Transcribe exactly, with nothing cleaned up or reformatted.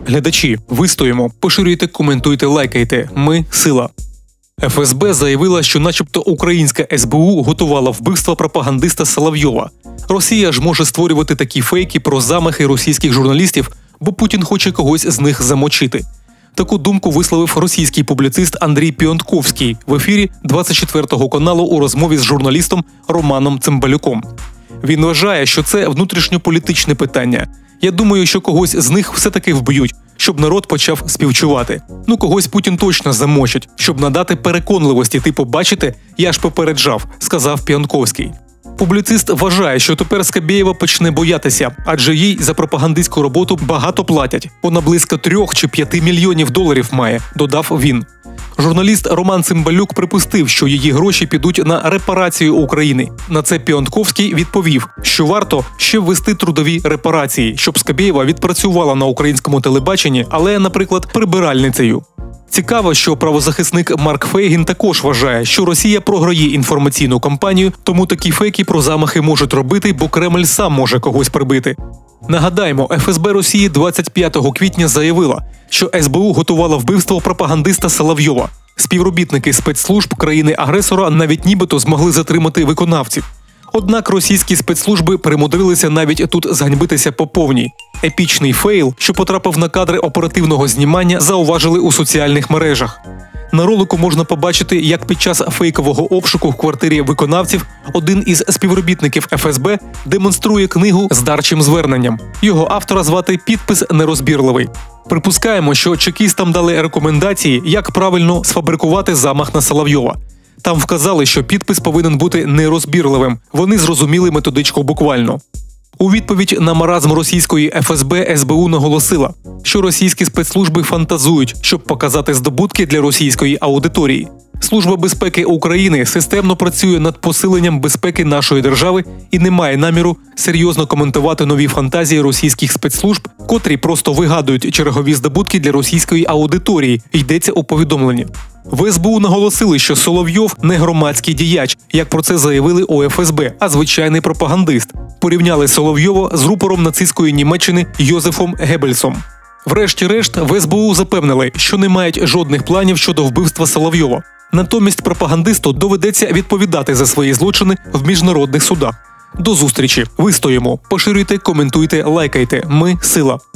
глядачі, вистоїмо, поширюйте, коментуйте, лайкайте. Ми – сила. еф ес бе заявила, що начебто українська ес бе у готувала вбивство пропагандиста Соловйова. Росія ж може створювати такі фейки про замахи російських журналістів, бо Путін хоче когось з них замочити. Таку думку висловив російський публіцист Андрій Піонтковський в ефірі двадцять четвертого каналу у розмові з журналістом Романом Цимбалюком. Він вважає, що це внутрішньополітичне питання. Я думаю, що когось з них все-таки вб'ють, щоб народ почав співчувати. Ну, когось Путін точно замочить, щоб надати переконливості, типу «бачите, я ж попереджав», сказав Піонтковський. Публіцист вважає, що тепер Скабєєва почне боятися, адже їй за пропагандистську роботу багато платять. Вона близько трьох чи п'яти мільйонів доларів має, додав він. Журналіст Роман Цимбалюк припустив, що її гроші підуть на репарацію України. На це Піонтковський відповів, що варто ще ввести трудові репарації, щоб Скабєєва відпрацювала на українському телебаченні, але, наприклад, прибиральницею. Цікаво, що правозахисник Марк Фейгін також вважає, що Росія програє інформаційну кампанію, тому такі фейки про замахи можуть робити, бо Кремль сам може когось прибити. Нагадаємо, еф ес бе Росії двадцять п'ятого квітня заявила, що ес бе у готувала вбивство пропагандиста Соловйова. Співробітники спецслужб країни-агресора навіть нібито змогли затримати виконавців. Однак російські спецслужби примудрилися навіть тут зганьбитися по повній. Епічний фейл, що потрапив на кадри оперативного знімання, зауважили у соціальних мережах. На ролику можна побачити, як під час фейкового обшуку в квартирі виконавців один із співробітників еф ес бе демонструє книгу з дарчим зверненням. Його автора звати підпис нерозбірливий. Припускаємо, що чекістам дали рекомендації, як правильно сфабрикувати замах на Соловйова. Там вказали, що підпис повинен бути нерозбірливим. Вони зрозуміли методичку буквально. У відповідь на маразм російської еф ес бе ес бе у наголосила, що російські спецслужби фантазують, щоб показати здобутки для російської аудиторії. Служба безпеки України системно працює над посиленням безпеки нашої держави і не має наміру серйозно коментувати нові фантазії російських спецслужб, котрі просто вигадують чергові здобутки для російської аудиторії, йдеться у повідомленні. В ес бе у наголосили, що Соловйов не громадський діяч, як про це заявили у еф ес бе, а звичайний пропагандист. Порівняли Соловйова з рупором нацистської Німеччини Йозефом Геббельсом. Врешті-решт, в ес бе у запевнили, що не мають жодних планів щодо вбивства Соловйова. Натомість пропагандисту доведеться відповідати за свої злочини в міжнародних судах. До зустрічі. Вистоїмо. Поширюйте, коментуйте, лайкайте. Ми – сила.